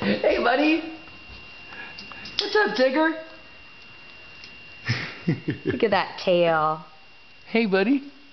Hey, buddy. What's up, Tigger? Look at that tail. Hey, buddy.